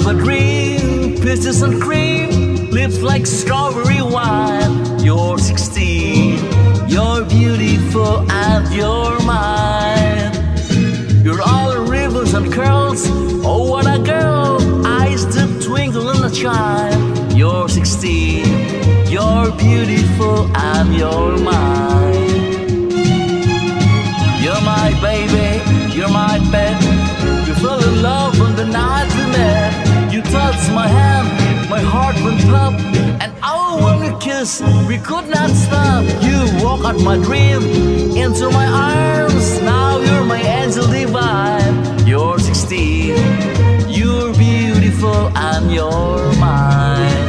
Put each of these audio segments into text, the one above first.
of a dream, peaches and cream, lips like strawberry wine. You're 16, you're beautiful and you're mine. You're all ribbons and curls, oh what a girl, eyes that twinkle and a shine. You're 16, you're beautiful and you're mine. You're my baby, you're my pet. We fell in love on the night we met. You touched my hand, my heart went pop, and oh when we kissed, we could not stop. You walk out my dream into my arms. Now you're my angel divine. You're 16, you're beautiful and you're mine.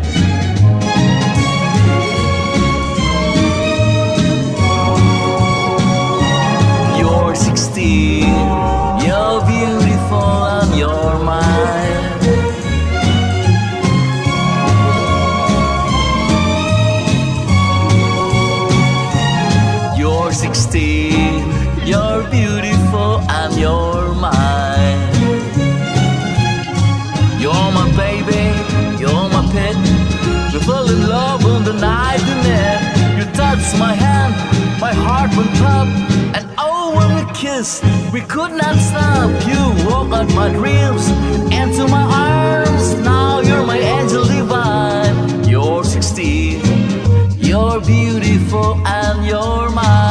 You're 16, you're beautiful and you're mine. You're 16, you're beautiful and you're mine. You're my baby, you're my pet. We fell in love on the night we met. You touched my hand, my heart went pop, and oh when we kissed, we could not stop. You walk out my dreams into my arms. Now you're my angel divine. You're 16, you're beautiful and you're mine.